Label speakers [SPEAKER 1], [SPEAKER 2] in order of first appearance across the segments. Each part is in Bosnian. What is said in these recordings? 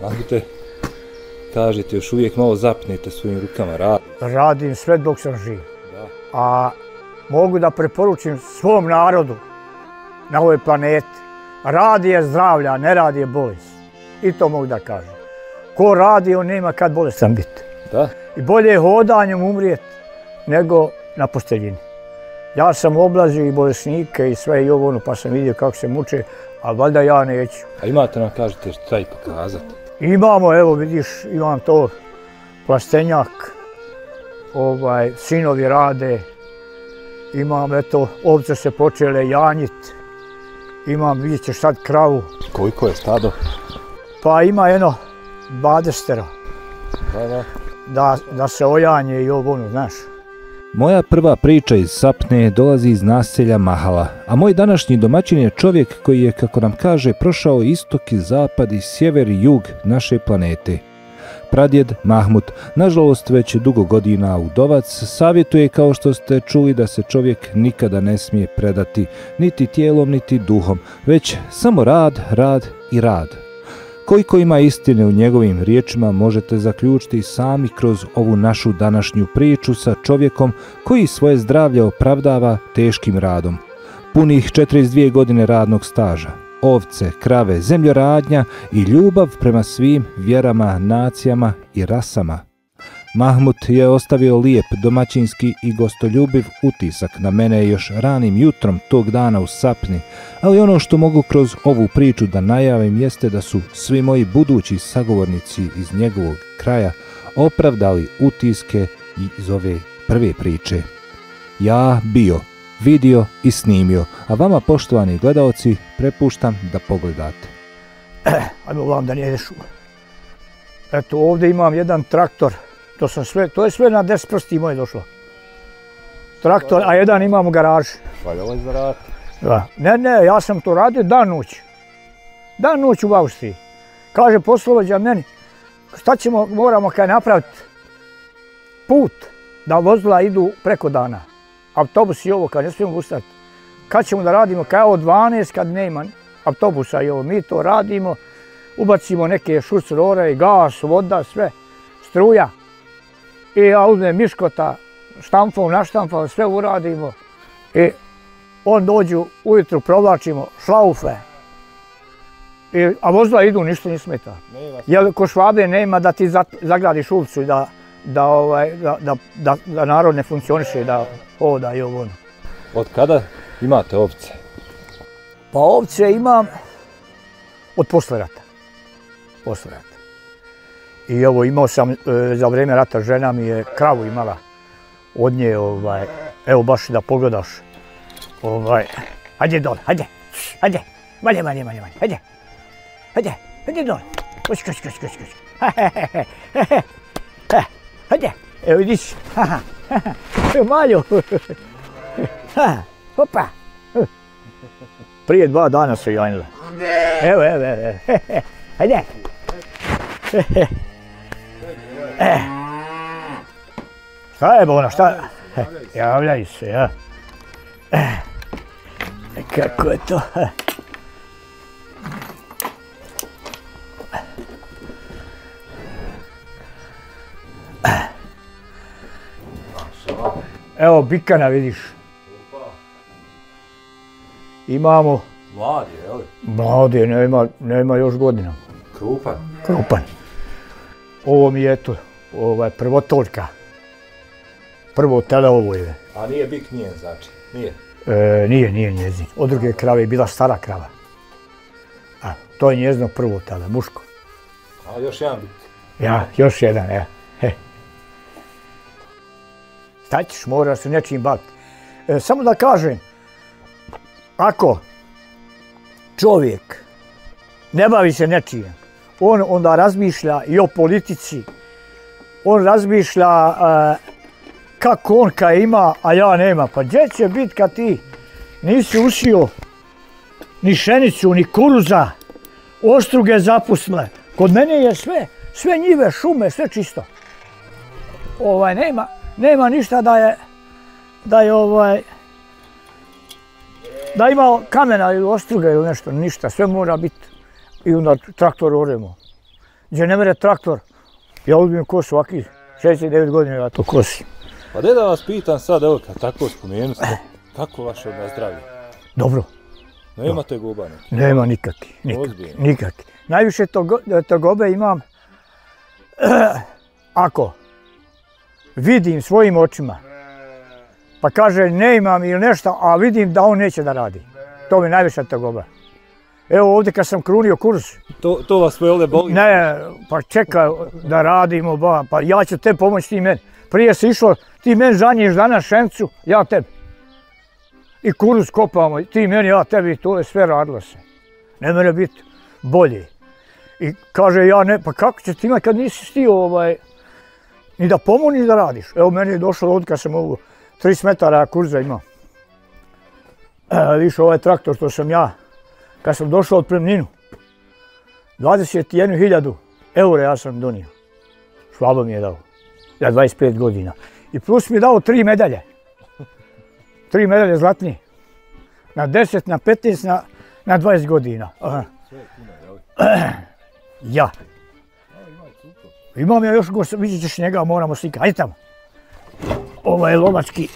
[SPEAKER 1] Mahmute, kažete, još uvijek malo zapnete svojim rukama rad.
[SPEAKER 2] Radim sve dok sam živ.
[SPEAKER 1] Da.
[SPEAKER 2] A mogu da preporučim svom narodu na ovoj planeti. Rad je zdravlja, ne rad je bolest. I to mogu da kažem. Ko radi, on nema kad bolestan biti.
[SPEAKER 1] Da.
[SPEAKER 2] I bolje je hodanjem umrijeti nego na posteljini. Ja sam oblazio i bolesnike i sve i ovo ono, pa sam vidio kako se muče, a valjda ja neću.
[SPEAKER 1] A imate nam, kažete, šta i pokazati?
[SPEAKER 2] Imamo, evo vidiš, imam to plastenjak, sinovi rade, imam, eto, ovce se počele janjiti, imam, vidjet ćeš sad kravu.
[SPEAKER 1] Koliko je stado?
[SPEAKER 2] Pa ima jedno 20. Da se ojanje i ovo ono, znaš.
[SPEAKER 1] Moja prva priča iz Sapne dolazi iz naselja Mahala, a moj današnji domaćin je čovjek koji je, kako nam kaže, prošao istok i zapad i sjever i jug naše planete. Pradjed Mahmut, nažalost već dugo godina udovac, savjetuje, kao što ste čuli, da se čovjek nikada ne smije predati, niti tijelom, niti duhom, već samo rad, rad i rad. Koliko ima istine u njegovim riječima možete zaključiti sami kroz ovu našu današnju priču sa čovjekom koji svoje zdravlje opravdava teškim radom. Punih 42 godine radnog staža, ovce, krave, zemljoradnja i ljubav prema svim vjerama, nacijama i rasama. Mahmut je ostavio lijep, domaćinski i gostoljubiv utisak na mene još ranim jutrom tog dana u Sapni, ali ono što mogu kroz ovu priču da najavim jeste da su svi moji budući sagovornici iz njegovog kraja opravdali utiske iz ove prve priče. Ja bio, vidio i snimio, a vama, poštovani gledaoci, prepuštam da pogledate.
[SPEAKER 2] Ajmo vam da nijedeš. Eto, ovdje imam jedan traktor. To je sve na 10 prsti moje došlo. Traktor, a jedan imam u garaži.
[SPEAKER 1] Valjalo je za rad?
[SPEAKER 2] Da. Ne, ja sam to radio dan noć. Dan noć u Austriji. Kaže poslovođa meni, šta ćemo, moramo kaj napraviti put da vozila idu preko dana. Autobus i ovo, kad ne smijemo ustati. Kad ćemo da radimo, kaj od 12 kad nema autobusa i ovo, mi to radimo, ubacimo neke šucrore, gas, voda, sve, struja. I ja uzmem miškota, štamfom, naštamfom, sve uradimo. I on dođu, ujutru provlačimo šlaufe. A vozila idu, ništa ne smeta. Jer ko Švabe nema da ti zagradiš ulicu i da narod ne funkcioniše, da hoda i ovo ono.
[SPEAKER 1] Od kada imate ovce?
[SPEAKER 2] Pa ovce imam od posle rata. Posle rata. I evo, imao sam za vrijeme rata, žena mi je kravu imala od nje, evo baš da pogledaš. Hajde dole, hajde, manje, hajde dole, koći. Hajde, evo vidiš, Maljo, hopa. Prije 2 dana se janjila. Evo, hajde. Šta je Bona, šta? Javljaj se, ja. Kako je to? Evo bikana vidiš. Imamo...
[SPEAKER 1] Mlad je, jel?
[SPEAKER 2] Mlad je, nema još godina. Krupan. Ovo mi je to, prvotoljka. Prvo tele ovo je.
[SPEAKER 1] A nije bik njen, znači? Nije?
[SPEAKER 2] Nije njezin. Od druge krave je bila stara krava. A, to je njezino prvo tele, muško.
[SPEAKER 1] A još jedan bik?
[SPEAKER 2] Ja, još jedan, ja. Šta ćeš, moraš se nečim baviti. Samo da kažem, ako čovjek ne bavi se nečijem, on onda razmišlja i o politici, on razmišlja kako on kaj ima, a ja nema. Pa gdje će biti kad ti nisi usio ni šenicu, ni kuruza, ostruge zapusle. Kod mene je sve njive, šume, sve čisto. Nema ništa da ima kamena ili ostruga ili nešto, ništa, sve mora biti. I onda traktor oremo. gdje ne mere traktor. Ja uzmem kosu svaki 69 godina ja to kosim.
[SPEAKER 1] Pa da vas pitam sad, evo kad tako spomenu ste, kako vaše zdravlje?
[SPEAKER 2] Dobro.
[SPEAKER 1] Nemate goba neki?
[SPEAKER 2] Nema nikakvi. Najviše tegobe imam ako vidim svojim očima, pa kaže ne imam ili nešto, a vidim da on neće da radi. To mi je najviše tegoba. Evo ovdje kad sam krunio kurs.
[SPEAKER 1] To vas ovdje boli?
[SPEAKER 2] Ne, pa čekaj da radimo, pa ja ću te pomoći ti meni. Prije si išlo, ti meni žanjiš danas šencu, ja tebi. I kuruz kopamo, ti meni, ja tebi, to je sve radilo se. Ne mere biti bolje. I kaže ja ne, pa kako će ti imati kad nisi stio ni da pomoći ni da radiš. Evo meni je došlo ovdje kad sam ovo 30 metara kurza imao. Viš ovaj traktor što sam ja, kad sam došao od Premninu, 21.000 eura ja sam donio. Švabo mi je dao, za 25 godina. I plus mi je dao 3 medalje. 3 medalje zlatnije. Na 10, na 15, na 20 godina. Ja. Imam ja još gost, vidjet ćeš njega, moramo slikati. Ajde tamo. Ovo je lovački.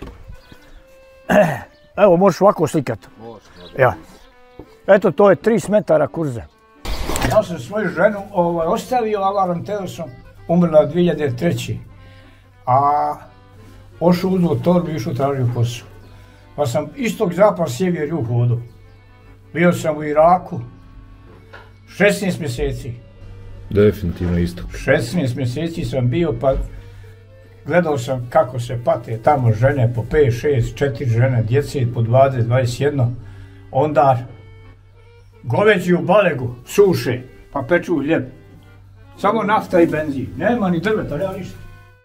[SPEAKER 2] Evo, možeš ovako slikati. Ja. Eto, to je 30 metara kurza. Ja sam svoju ženu ostavio Alanom Teosom, umrla 2003. A ošao uzeo torbu i išao tražio posao. Pa sam istog zapad sjever jug hodao. Bio sam u Iraku 16 mjeseci.
[SPEAKER 1] Definitivno istok.
[SPEAKER 2] 16 mjeseci sam bio, pa gledao sam kako se pate tamo žene po 5, 6, 4 žene, djece po 20, 21. Onda goveđi u balegu suše, pa peču hljeb. Samo nafta i benzin. Nema ni drveta, nema ništa.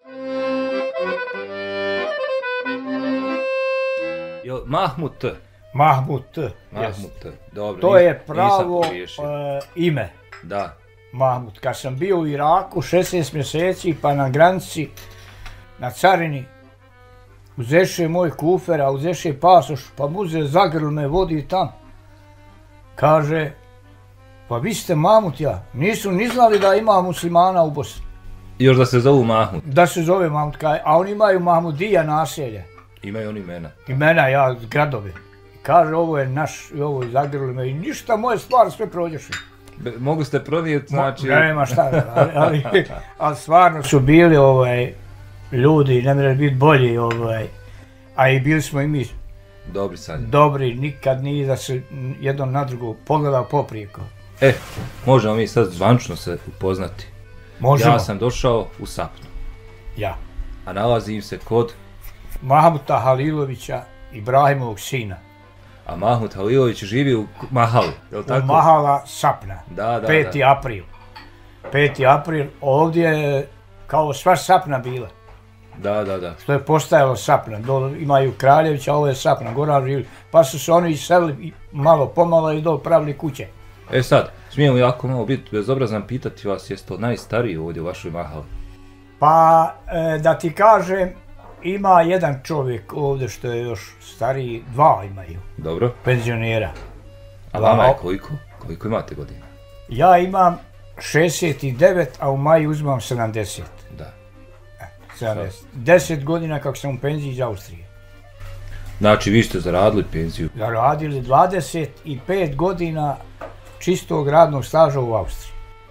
[SPEAKER 1] Mahmut.
[SPEAKER 2] Mahmut,
[SPEAKER 1] dobro.
[SPEAKER 2] To je pravo ime.
[SPEAKER 1] Da.
[SPEAKER 2] Mahmut. Kad sam bio u Iraku 16 mjeseci, pa na granici, na carini, uzeše moj kufer, a uzeše pasoš, pa muze zagrl me, vodi tam. Kaže, pa vi ste Mahmut ja. Nisu ni znali da ima muslimana u Bosni.
[SPEAKER 1] Još da se zovu Mahmut.
[SPEAKER 2] Da se zove Mahmut, a oni imaju Mahmudija naselje.
[SPEAKER 1] Imaju oni imena.
[SPEAKER 2] Imena, ja, gradovi. Kaže, ovo je naš, i ovo je zagrli me i ništa, moje stvari sve prođeš.
[SPEAKER 1] Mogu ste pronijeti, znači...
[SPEAKER 2] Nema šta, ali stvarno su bili ljudi, ne može biti bolji, a i bili smo i mi.
[SPEAKER 1] Dobri sad.
[SPEAKER 2] Dobri, nikad nije da se jednom na drugo pogledao poprijeko.
[SPEAKER 1] Možemo mi sad zvančno se upoznati.
[SPEAKER 2] Možemo.
[SPEAKER 1] Ja sam došao u Sapnu.
[SPEAKER 2] Ja.
[SPEAKER 1] A nalazim se kod...
[SPEAKER 2] Mahmuta Halilovića, Ibrahimovog sina.
[SPEAKER 1] A Mahmut Halilović živi u Mahali, je li tako?
[SPEAKER 2] U Mahala Sapna.
[SPEAKER 1] Da.
[SPEAKER 2] 5. april. 5. april, ovdje je kao sva Sapna bila.
[SPEAKER 1] Da.
[SPEAKER 2] Što je postajalo Sapna. Dole imaju Kraljevića, ovo je Sapna, Goran živi. Pa su se oni iselili malo pomalo i dole pravili kuće.
[SPEAKER 1] Sad, smijem li jako malo biti bezobrazan pitati vas, jeste to najstariji ovdje u vašoj Mahali?
[SPEAKER 2] Pa, da ti kažem, ima jedan čovjek ovdje što je još stariji, 2 imaju.
[SPEAKER 1] Dobro.
[SPEAKER 2] Penzionera.
[SPEAKER 1] A vama je koliko? Koliko imate godina?
[SPEAKER 2] Ja imam 69, a u maju uzimam 70.
[SPEAKER 1] Da.
[SPEAKER 2] 70. 10 godina kako sam u penziji iz Austrije.
[SPEAKER 1] Znači vi ste zaradili penziju?
[SPEAKER 2] Zaradili 25 godina čistog radnog staža u Austriji.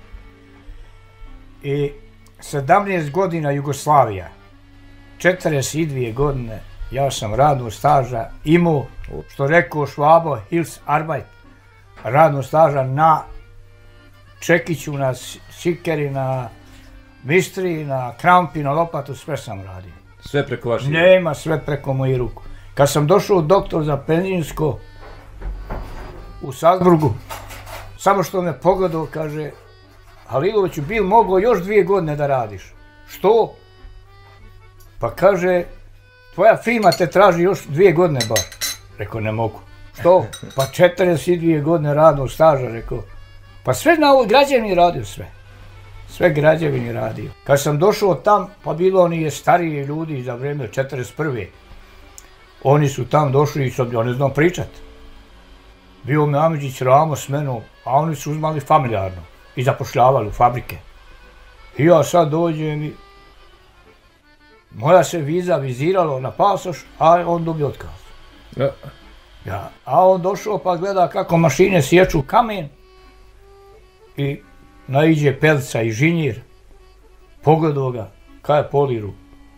[SPEAKER 2] I 17 godina Jugoslavija. 42 godine ja sam radnog staža imao, što rekao Švabo, Hils Arbeit, radnog staža na čekiću, na šikeri, na mistri, na krampi, na lopatu, sve sam radio.
[SPEAKER 1] Sve preko vaših?
[SPEAKER 2] Nema, sve preko mojih ruku. Kad sam došao doktor za penzijsko u Salzburgu, samo što me pogledao, kaže, Haliloviću, bil mogao još 2 godine da radiš. Što? Pa kaže, tvoja firma te traži još 2 godine bar. Rekao, ne mogu. Što? Pa 42 godine radnog staža, rekao. Pa sve na ovoj građevini radio sve. Sve građevini radio. Kad sam došao tam, pa bilo oni je stariji ljudi za vrijeme 41. Oni su tam došli i sad ja ne znam pričat. Bio me Amidžić Ramo s menom, a oni su uzmali familijarno. i zapošljavali u fabrike. I ja sad dođem i moja se viza viziralo na pasoš, a on dobio otkaz. Ja. A on došao pa gleda kako mašine sječu kamen i naiđe Pelca i inženjer. Pogledao ga, kaj je poliru.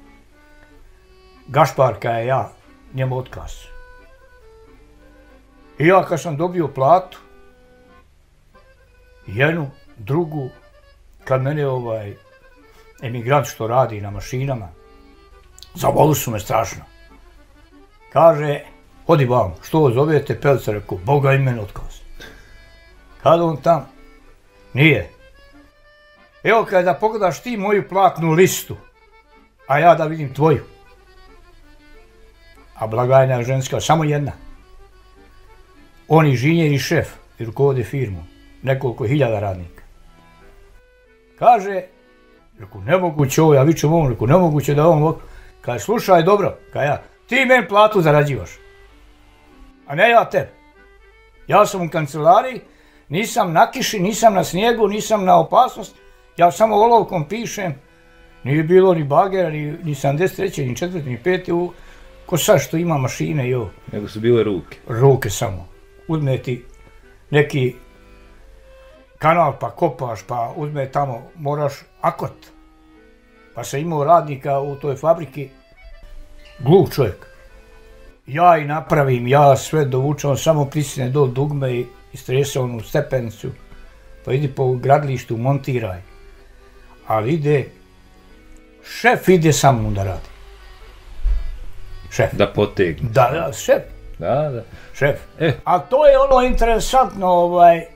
[SPEAKER 2] Gašpar, kaj je ja, njemu otkaz. I ja kad sam dobio platu, jednu, drugu, kad mene emigrant što radi na mašinama, zavoli su me strašno. Kaže, odi vam, što zovete Pelca, rekao, Boga i mene otkaz. Kad on tam, nije. Evo kada pogledaš ti moju platnu listu, a ja da vidim tvoju. A blagajna je ženska, samo jedna. On inženjer i šef, i rukovodi firmu, nekoliko hiljada radnika. Kaže, rekao, nemoguće ovo, ja vičem ovom, rekao, nemoguće da ovom, kaže, slušaj dobro, kaže ja, ti meni platu zarađivaš, a ne ja tebe. Ja sam u kancelariji, nisam na kiši, nisam na snijegu, nisam na opasnost, ja samo olovkom pišem, nije bilo ni bagera, ni 73. ni 4. ni 5. Ko sad što ima mašine i ovo.
[SPEAKER 1] Nego su bile ruke.
[SPEAKER 2] Ruke samo. Uzme ti neki kanal pa kopaš, pa uzme tamo, moraš akot. Pa sam imao radnika u toj fabriki, glup čovjek. Ja i napravim, ja sve dovučem, samo prisne do dugme i istrese onu stepenicu, pa idi po gradilištu, montiraj. Ali ide, šef ide sa mnom da radi. Šef.
[SPEAKER 1] Da potegne.
[SPEAKER 2] Da, šef.
[SPEAKER 1] Da.
[SPEAKER 2] Šef. A to je ono interesantno,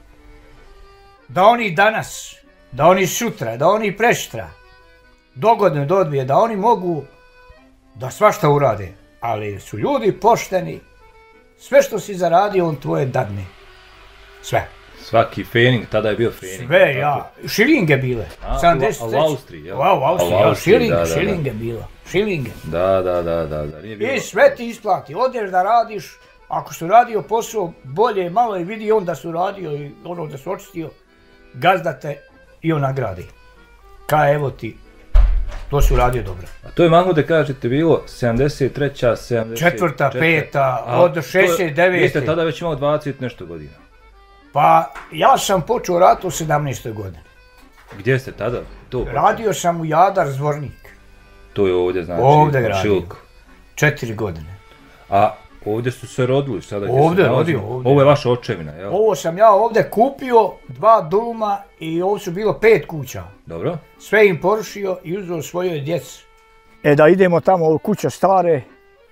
[SPEAKER 2] da oni danas, da oni sutra, da oni preštra, dogodne do odbije, da oni mogu da svašta urade. Ali su ljudi pošteni, sve što si zaradio, on tvoje dadne. Sve.
[SPEAKER 1] Svaki fening, tada je bio fening.
[SPEAKER 2] Sve, ja. Šilinge bile.
[SPEAKER 1] U Austriji, jel?
[SPEAKER 2] U Austriji, ja. Šilinge bilo. Šilinge.
[SPEAKER 1] Da.
[SPEAKER 2] I sve ti isplati. Odeš da radiš, ako su radio posao bolje malo i vidi on da su radio i ono da su očistio, gazda te i on nagradi. Kaj evo ti, to su radio dobro.
[SPEAKER 1] A to je Mahmude, kažete, bilo 73. 74.
[SPEAKER 2] 5. od 69.
[SPEAKER 1] Vi ste tada već imali 20 nešto godina.
[SPEAKER 2] Pa ja sam počeo rat u 17. godine.
[SPEAKER 1] Gdje ste tada to?
[SPEAKER 2] Radio sam u Jadar, Zvornik.
[SPEAKER 1] To je ovdje, znači,
[SPEAKER 2] ovdje radio.
[SPEAKER 1] 4
[SPEAKER 2] 4 godine.
[SPEAKER 1] A ovdje su se rodili sada?
[SPEAKER 2] Ovdje rodio.
[SPEAKER 1] Ovo je vaša očevina, jel?
[SPEAKER 2] Ovo sam ja ovdje kupio 2 duma i ovo su bilo 5 kuća.
[SPEAKER 1] Dobro.
[SPEAKER 2] Sve im porušio i uzeo svojoj djeci. Da idemo tamo, ovo kuća stare.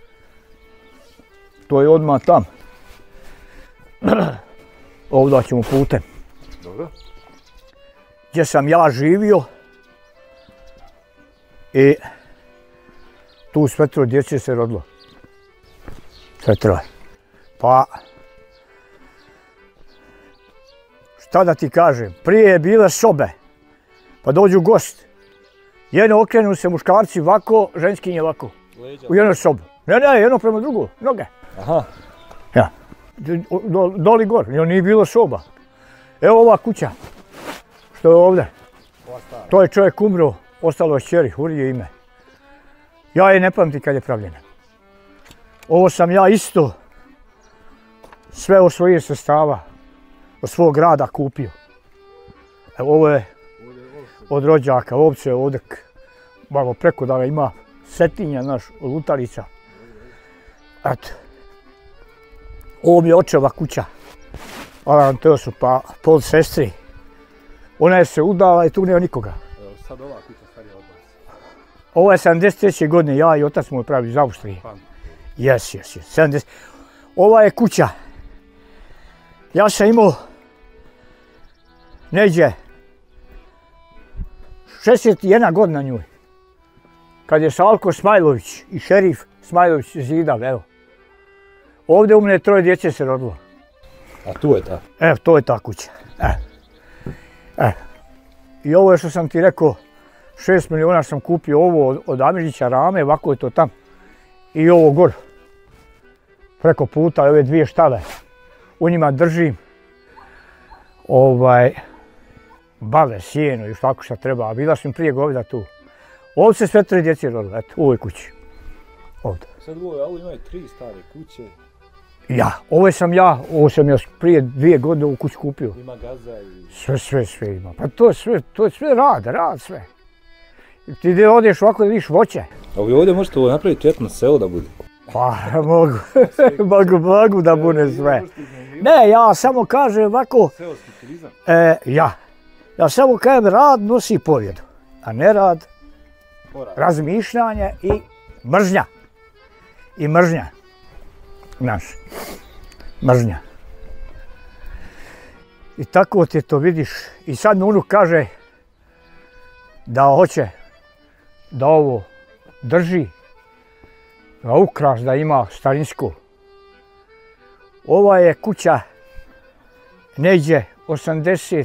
[SPEAKER 2] To je odmah tam. Ovdje ćemo putem.
[SPEAKER 1] Dobro.
[SPEAKER 2] Gdje sam ja živio i tu sve 3 djece se rodilo. Sve 3. Pa, šta da ti kažem, prije je bile sobe, pa dođu gost. Jedno okrenu se muškarci ovako, ženskinje ovako. U jednoj sobi. Ne, jedno prema drugo, noge.
[SPEAKER 1] Aha.
[SPEAKER 2] Ja. Doli gor, nije bilo soba. Evo ova kuća, što je ovdje. To je čovjek umro, ostalo je kćeri, Hurije ime. Ja je ne pamtim kad je pravljena. Ovo sam ja isto sve od svojih sredstava, od svog grada kupio. Evo ovo je od rođaka, ovce ovdje, malo preko da ga ima Setinja naš, od Lutalica. Eto. Ovo mi je očeva kuća, to su pa pol sestri. Ona je se udala i tu nema nikoga.
[SPEAKER 1] Sad ova kuća starija od vas?
[SPEAKER 2] Ovo je 73. godine, ja i otac mu je pravi iz Austrije. Jes. Ova je kuća. Ja sam imao neđe 61 godina njoj. Kad je Salko Smajlović i šerif Smajlović zidali, evo. Ovdje u mene 3 djece se rodilo.
[SPEAKER 1] A tu je ta?
[SPEAKER 2] Evo, to je ta kuća. I ovo je što sam ti rekao, 6 miliona sam kupio ovo od Amiržića Rame, ovako je to tam. I ovo gor. Preko puta, ove 2 štale. U njima držim bale, sjeno i tako šta treba, a bila sam prije goveda tu. Ovdje se sve 3 djece rodilo, eto, u ovoj kući. Ovdje.
[SPEAKER 1] Sad u ovoj auli imaju 3 stare kuće.
[SPEAKER 2] Ja, ovo sam ja prije 2 godine u kuću kupio.
[SPEAKER 1] Ima gaza i...
[SPEAKER 2] Sve ima. Pa to je sve rad sve. Ti gdje odeš ovako da vidiš voće.
[SPEAKER 1] A vi ovdje možete ovo napraviti etno selo da bude?
[SPEAKER 2] Pa, mogu da bude sve. Ne, ja samo kažem ovako...
[SPEAKER 1] Seoski turizam?
[SPEAKER 2] Ja samo kažem rad nosi pobjedu, a ne rad, razmišljanje i mržnja. I mržnja. Znaš, mržnja. I tako ti to vidiš. I sad mi unuk kaže da hoće da ovo drži, da ukras, da ima starinsku. Ova je kuća neđe 85.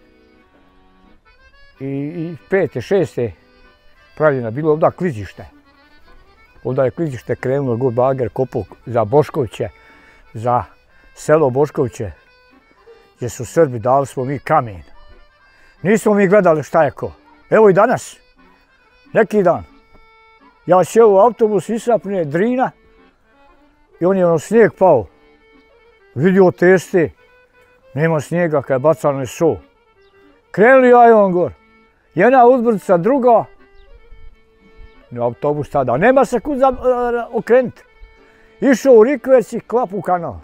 [SPEAKER 2] 6. pravljena, bilo ovdje klizište. Ovdje je klizište krenulo, god bager kopao za Boškoviće, za selo Boškoviće, gdje su Srbi, dali smo mi kamen. Nismo mi gledali šta je ko. Evo i danas, neki dan, ja sjeo u autobus, isapne Drina i on je snijeg pao. Vidio teste, nema snijega kad je bacano je so. Krenuli ja i on gor. Jedna uzbrdica, druga, autobus tada, nema se kud okrenuti. Išao u rikverc i klap u kanal.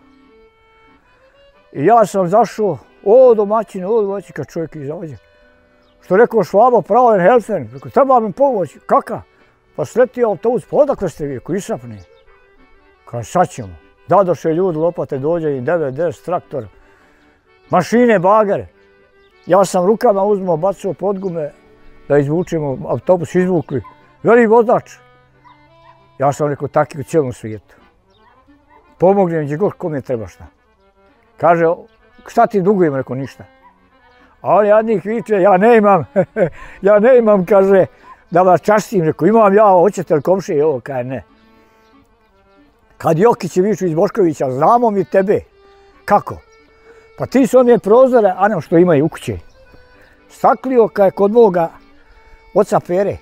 [SPEAKER 2] I ja sam zašao, domaćin, kad čovjek izađe. Što rekao Švabo, pravo je helfen, rekao, treba mi pomoć, kaka? Pa sletio autobus, pa odakle ste vi, ko isapne? Kaže, sad ćemo. Dadoše ljudi, lopate, dođe i 9-10 traktor, mašine, bagere. Ja sam rukama uzmao, bacao pod gume da izvučemo, autobus izvukli. Veli vozač. Ja sam rekao, taki u cijelom svijetu. Pomognem gdje god kome treba šta. Kaže, šta ti dugujem, rekao, ništa. A on jadnik viče, ja ne imam, kaže, da vas častim, rekao, imam ja, hoćete li komšije, ovo, kaže, ne. Kad Jokić je viču iz Boškovića, znamo mi tebe. Kako? Pa ti su one prozore, ano što imaju u kući. Staklio kad je kod moga oca Pere.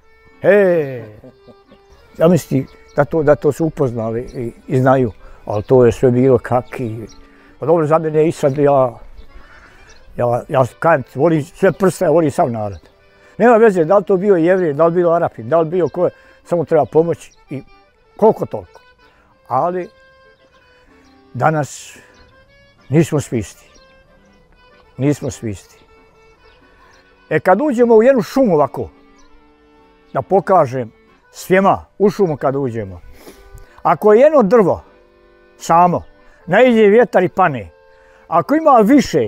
[SPEAKER 2] Zamisli da to su upoznali i znaju, ali to je sve bilo kaki. Pa dobro, za mene i sad ja kajem, volim sve prste, volim sav narod. Nema veze da li to bio Jevrij, da li bio Arapin, da li bio ko je, samo treba pomoći i koliko toliko. Ali danas nismo svi isti. Nismo svi isti. Kad uđemo u jednu šumu ovako, da pokažem svima u šumu kad uđemo, ako je jedno drvo samo, naiđe vjetar i pane, ako ima više,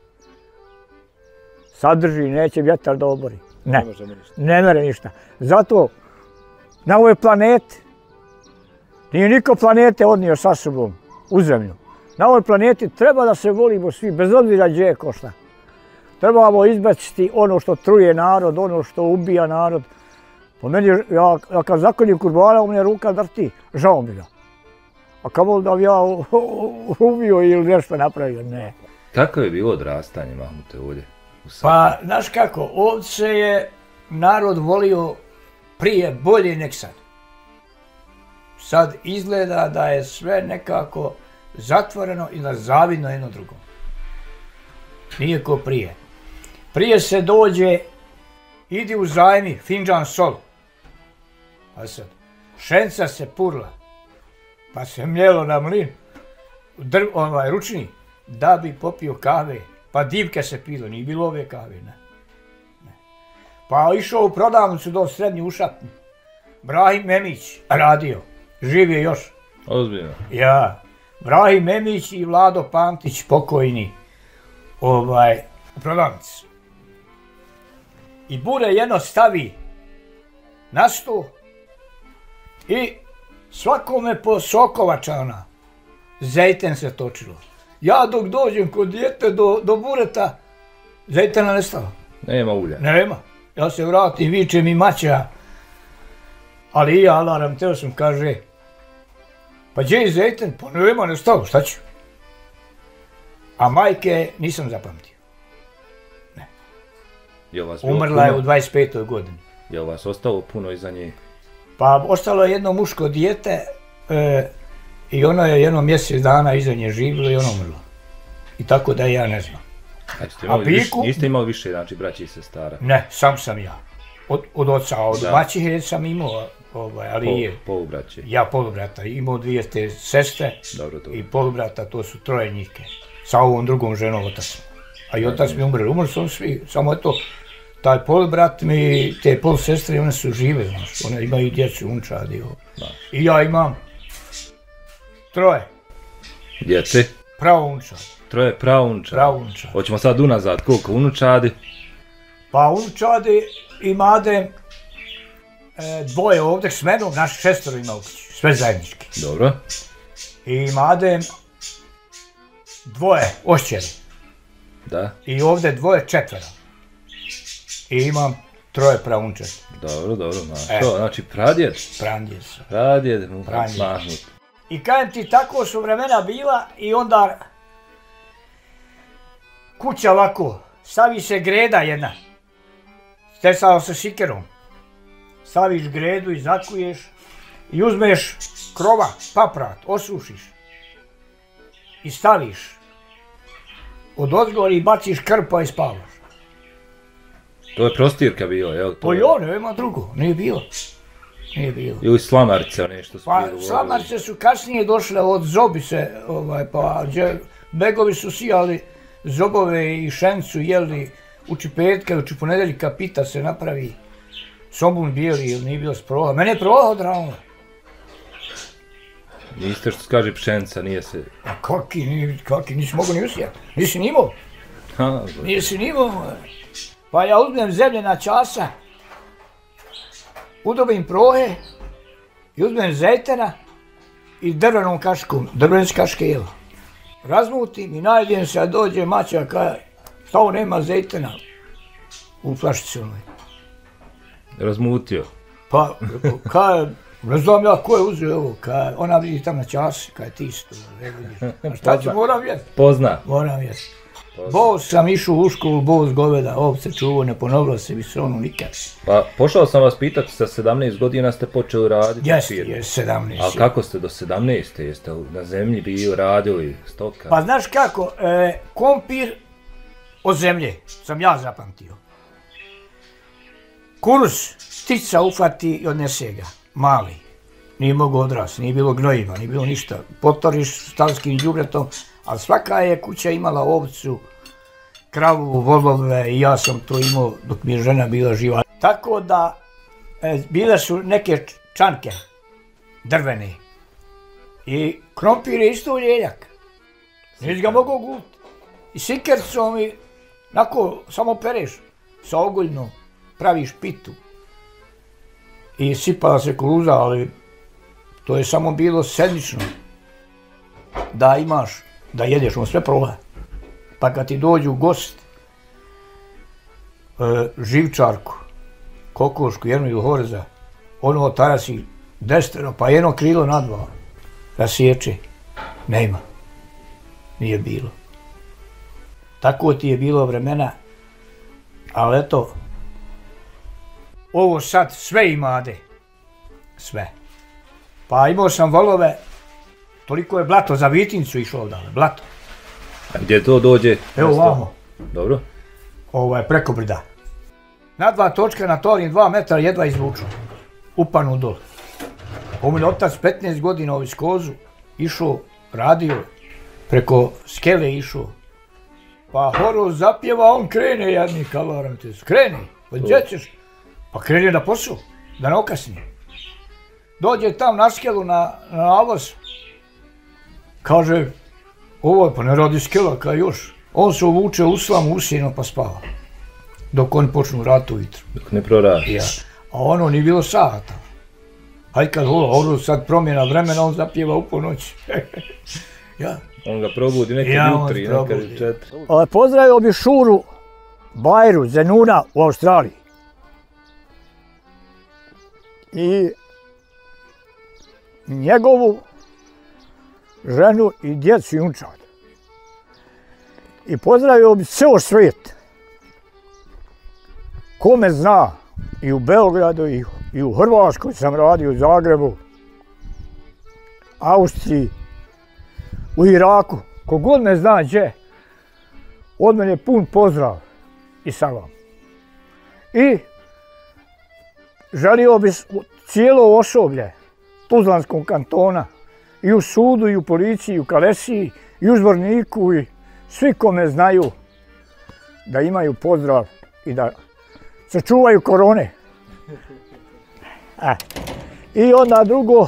[SPEAKER 2] sadrži, neće vjetar da obori. Ne mere ništa. Zato na ovoj planeti nije niko planete odnio sa sobom u zemlju. Na ovoj planeti treba da se volimo svi, bez obzira gdje je ko šta. Trebamo izbaciti ono što truje narod, ono što ubija narod. Po meni, ja kad zakonjem kurbana, u mene ruka drti, žao mi ga. A kamo da bi ja ubio ili nešto napravio, ne.
[SPEAKER 1] Kako je bilo odrastanje, Mahmute, ovdje?
[SPEAKER 2] Pa, znaš kako, ovdje se je narod volio prije bolje nek sad. Sad izgleda da je sve nekako zatvoreno i da zavidno jedno drugom. Nije ko prije. Prije se dođe, idi u zajmi, finđan sol. A sad, šenca se purla, pa se mljelo na mlin, ručni, da bi popio kave. Pa divke se pilo, nije bilo ove kave, ne. Pa išao u prodavnicu do srednji ušapni. Brahim Memić radio, živ je još.
[SPEAKER 1] Ozbiljno?
[SPEAKER 2] Ja. Brahim Memić i Vlado Pantić, pokojni, u prodavnici. I bure jedno stavi na stu i svakome po sokovača ona. Zejten se točilo. Ja dok dođem kod dijete do bureta, zejtena nestala.
[SPEAKER 1] Nema ulja?
[SPEAKER 2] Nema. Ja se vratim, viče mi maća, ali i ja alaram, teo sam, kaže, pa gdje je zejten? Pa nema, nestalo, šta ću? A majke nisam zapamtio. Ne. Umrla je u 25. godini.
[SPEAKER 1] Je li vas ostalo puno iza nje?
[SPEAKER 2] Pa ostalo je jedno muško dijete i ono je jedno mjesec dana iza nje živjelo i ono umrlo. I tako da ja ne znam.
[SPEAKER 1] Niste imali više, znači, braći i sestara?
[SPEAKER 2] Ne, sam ja. Od oca, od maćihe sam imao, ali je...
[SPEAKER 1] Polubraće? Ja
[SPEAKER 2] polubrata, imao 2 te sestre i polubrata, to su 3 njike. Sa ovom drugom ženom otac. A i otac mi umrli su svi, samo eto, taj polubrat mi, te polusestre, one su žive, znaš, one imaju djecu, unčadi. I ja imam 3.
[SPEAKER 1] Djece?
[SPEAKER 2] Praunčadi.
[SPEAKER 1] 3 praunčadi. Hoćemo sad unazad, koliko unučadi? Pa
[SPEAKER 2] unučadi imade 2 ovdje s menom, naš 6 ima u kući, sve zajednički.
[SPEAKER 1] Dobro.
[SPEAKER 2] I imade 2 ošćeri.
[SPEAKER 1] Da.
[SPEAKER 2] I ovdje 2, 4. I imam 3 praunčadi.
[SPEAKER 1] Dobro, znači pradjed. Pradjed, mahnut.
[SPEAKER 2] I kajem ti, tako su vremena bila i onda kuća ovako, stavi se greda jedna, stesala se šikerom, staviš gredu i zakuješ i uzmeš krova, paprat, osušiš i staviš od ozgora i baciš krpa i spavaš.
[SPEAKER 1] To je prostirka bilo, jel?
[SPEAKER 2] To je nema drugo, nije bilo.
[SPEAKER 1] Ili slamarice, nešto su bilo.
[SPEAKER 2] Pa slamarice su kasnije došle od zobi se, pa begovi su sijali zobove i šencu, jeli uči petka, uči ponedeljka, pita se napravi somun bijeli ili nije bilo sproha. Mene je proha odravno.
[SPEAKER 1] Niste što se kaže pšenca, nije se...
[SPEAKER 2] A kaki, nisi mogo ni usijati, nisi ni imao. Nisi ni imao. Pa ja uzmem zemljena časa, udobim prohe i uzmem zejtena i drvenom kaškom, drvenske kaške jela. Razmutim i najdem se, a dođe maća kada stavo nema zejtena u flašici onoj.
[SPEAKER 1] Razmutio?
[SPEAKER 2] Pa, kada, ne znam ja ko je uzeo ovo, kada ona vidi tam na časi, kada je ti isto, ne vidiš. A šta ću, moram jesti?
[SPEAKER 1] Pozna.
[SPEAKER 2] Moram jesti. Boz sam išao u školu, boz goveda, ovce čuvo, ne ponovilo se visonu nikad.
[SPEAKER 1] Pa pošao sam vas pitati, sa 17 godina ste počeli raditi?
[SPEAKER 2] Jeste, 17.
[SPEAKER 1] Ali kako ste do 17? Jeste na zemlji bili radili stoka?
[SPEAKER 2] Pa znaš kako, kompir od zemlje sam ja zapamtio. Kuruz stica ufati i odnese ga, mali. Nije mogo odrasti, nije bilo gnojiva, nije bilo ništa. Potoriš stalskim đubretom, ali svaka je kuća imala ovcu, kravu, volove i ja sam to imao dok mi je žena bila živa. Tako da bile su neke čanke drvene i krompir je isto ljeljak. Nisi ga mogao guliti. I sikercom i onako samo pereš sa oguljnom, praviš pitu. I sipala se kuruza, ali to je samo bilo sedmično da imaš, da jedeš, on sve proba. Pa kad ti dođu gost, živčarku, kokošku, jednu ili horza, ono tarasi 10, pa jedno krilo na 2, da sječe. Nema. Nije bilo. Tako ti je bilo vremena, ali eto, ovo sad sve imade. Sve. Pa imao sam volove, toliko je blato za Vitincu išlo odavde, blato.
[SPEAKER 1] A gdje to dođe?
[SPEAKER 2] Evo ovamo.
[SPEAKER 1] Dobro.
[SPEAKER 2] Ovo je preko brda. Na 2 točke na tolim 2 metra jedva izvuču. Upanu dol. Moj otac 15 godina u Viskozu išao, radio, preko skele išao. Pa horoz zapjeva, on krene jadni kavaram te. Krene, pa gdje ćeš? Pa krene na posao, da ne okasni. Dođe tam na skelu na avoz. Kaže, ovo je pa ne radi skela kao još. On se uvuče u slamu usijeno pa spava. Dok oni počnu ratu ujutro.
[SPEAKER 1] Dok ne proradi.
[SPEAKER 2] Ja. A ono nije bilo sata. Aj kad ovo sad promjena vremena, on zapjeva u ponoći. Ja.
[SPEAKER 1] On ga probudi nekad jutri, nekad 4.
[SPEAKER 2] Pozdravio bi Šuru Bajru Zenuna u Australiji. I njegovu ženu i djecu i unčad. I pozdravio bi ceo svijet. Ko me zna, i u Beogradu, i u Hrvatskoj sam radio, u Zagrebu, Austriji, u Iraku, kogod me zna gdje, od mene pun pozdrav i salam. I želio bi cijelo osoblje Tuzlanskog kantona, i u sudu, i u policiji, i u Kalesiji, i u Zvorniku, i svi ko me znaju, da imaju pozdrav i da se čuvaju korone. I onda drugo,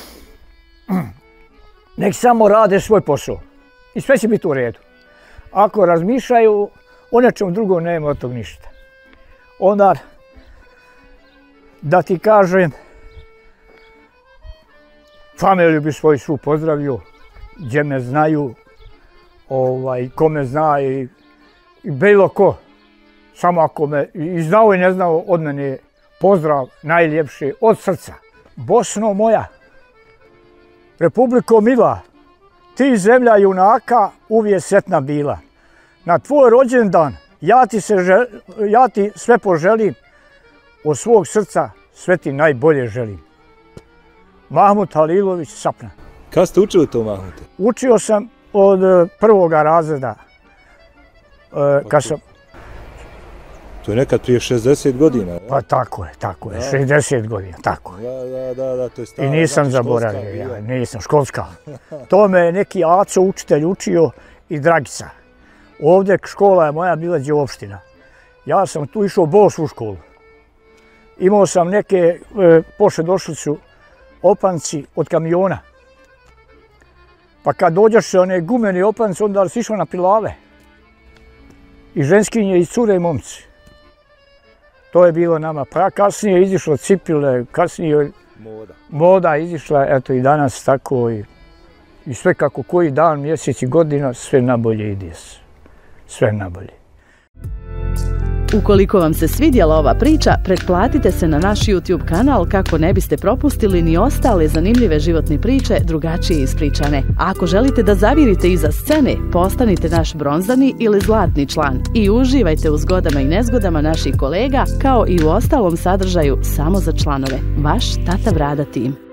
[SPEAKER 2] nek samo rade svoj posao i sve će biti u redu. Ako razmišljaju o nečem drugom, nema od tog ništa. Onda, da ti kažem, familiju bi svoju svu pozdravio, gdje me znaju, ko me zna i bilo ko. Samo ako me i znao i ne znao, od mene pozdrav najljepši od srca. Bosno moja, Republiko mila, ti zemlja junaka uvijek sretna bila. Na tvoj rođendan ja ti sve poželim, od svog srca sve ti najbolje želim. Mahmut Halilović, Sapna.
[SPEAKER 1] Kada ste učili to, Mahmute?
[SPEAKER 2] Učio sam od prvoga razreda.
[SPEAKER 1] To je nekad prije 60 godina.
[SPEAKER 2] Pa tako je, 60 godina, tako je.
[SPEAKER 1] Da, to je stara.
[SPEAKER 2] I nisam zaboravio, nisam, školska. To me neki Aco učitelj učio i Dragica. Ovdje škola je moja bila Đeopština. Ja sam tu išao Bosnu školu. Imao sam neke, pošle došli su opanci od kamiona. Pa kad dođeš one gumeni opanci, onda si išao na pilave. I ženskinje, i cure, i momci. To je bilo nama. Pa kasnije je izišlo cipile, kasnije moda izišla, eto i danas tako i sve kako koji dan, mjesec i godina, sve nabolje ide se. Sve nabolje.
[SPEAKER 3] Ukoliko vam se svidjela ova priča, pretplatite se na naš YouTube kanal kako ne biste propustili ni ostale zanimljive životne priče drugačije ispričane. A ako želite da zavirite iza scene, postanite naš bronzani ili zlatni član i uživajte u zgodama i nezgodama naših kolega, kao i u ostalom sadržaju samo za članove. Vaš Tata Brada tim.